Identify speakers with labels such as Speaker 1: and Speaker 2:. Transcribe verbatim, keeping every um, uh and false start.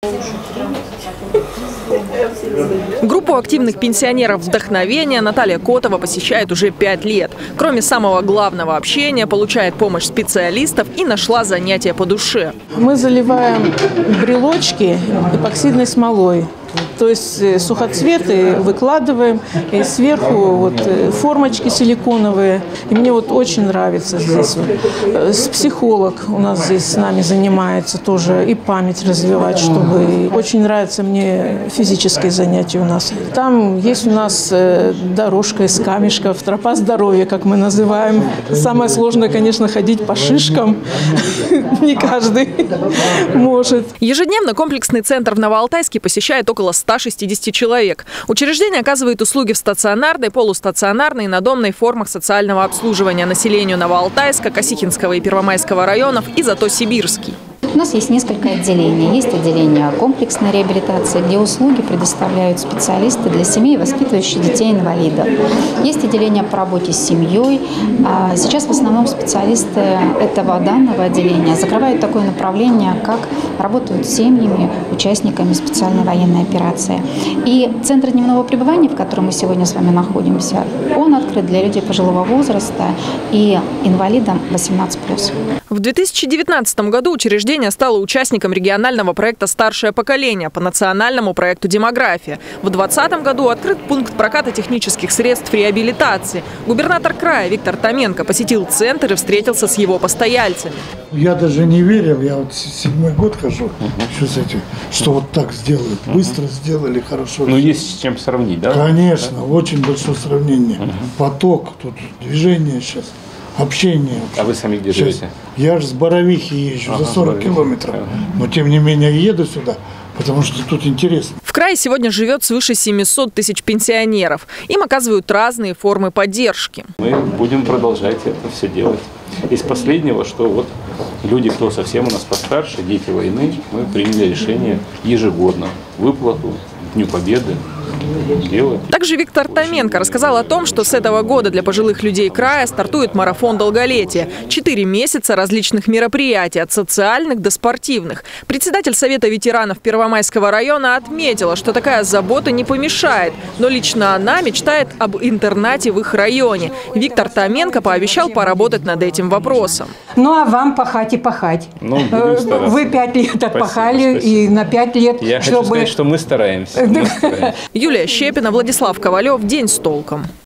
Speaker 1: Группу активных пенсионеров «Вдохновение» Наталья Котова посещает уже пять лет. Кроме самого главного общения, получает помощь специалистов и нашла занятия по душе.
Speaker 2: Мы заливаем брелочки эпоксидной смолой. То есть сухоцветы выкладываем, и сверху вот формочки силиконовые. И мне вот очень нравится здесь. Вот. Психолог у нас здесь с нами занимается тоже, и память развивать, чтобы... Очень нравится мне физические занятия у нас. Там есть у нас дорожка из камешков, тропа здоровья, как мы называем. Самое сложное, конечно, ходить по шишкам. Не каждый может.
Speaker 1: Ежедневно комплексный центр в Новоалтайске посещает около ста шестидесяти человек. Учреждение оказывает услуги в стационарной, полустационарной и надомной формах социального обслуживания населению Новоалтайска, Косихинского и Первомайского районов и зато Сибирский.
Speaker 3: У нас есть несколько отделений. Есть отделение комплексной реабилитации, где услуги предоставляют специалисты для семей, воспитывающих детей-инвалидов. Есть отделение по работе с семьей. Сейчас в основном специалисты этого данного отделения закрывают такое направление, как работают с семьями, участниками специальной военной операции. И центр дневного пребывания, в котором мы сегодня с вами находимся, он открыт для людей пожилого возраста и инвалидам восемнадцать плюс.
Speaker 1: В две тысячи девятнадцатом году учреждение стало участником регионального проекта «Старшее поколение» по национальному проекту «Демография». В две тысячи двадцатом году открыт пункт проката технических средств реабилитации. Губернатор края Виктор Томенко посетил центр и встретился с его постояльцами.
Speaker 4: Я даже не верил, я вот седьмой год хожу, что, с этим, что вот так сделают. Быстро сделали, хорошо.
Speaker 5: Ну, есть с чем сравнить, да?
Speaker 4: Конечно, очень большое сравнение. Угу. Поток, тут движение сейчас. Общение.
Speaker 5: А вы сами где
Speaker 4: Сейчас.
Speaker 5: живете?
Speaker 4: Я же с Боровихи езжу, ага, за сорок километров. Ага. Но тем не менее еду сюда, потому что тут интересно.
Speaker 1: В крае сегодня живет свыше семисот тысяч пенсионеров. Им оказывают разные формы поддержки.
Speaker 5: Мы будем продолжать это все делать. Из последнего, что вот люди, кто совсем у нас постарше, дети войны, мы приняли решение ежегодно выплату к Дню Победы делать.
Speaker 1: Также Виктор Томенко рассказал о том, что с этого года для пожилых людей края стартует марафон долголетия. Четыре месяца различных мероприятий, от социальных до спортивных. Председатель Совета ветеранов Первомайского района отметила, что такая забота не помешает. Но лично она мечтает об интернате в их районе. Виктор Томенко пообещал поработать над этим вопросом.
Speaker 6: Ну а вам пахать и пахать.
Speaker 5: Ну, будем стараться.
Speaker 6: Вы пять лет отпахали,
Speaker 5: спасибо, спасибо.
Speaker 6: И на пять лет,
Speaker 5: Я
Speaker 6: чтобы...
Speaker 5: хочу сказать, что мы стараемся. Мы стараемся.
Speaker 1: Юлия Щепина, Владислав Ковалев. День с толком.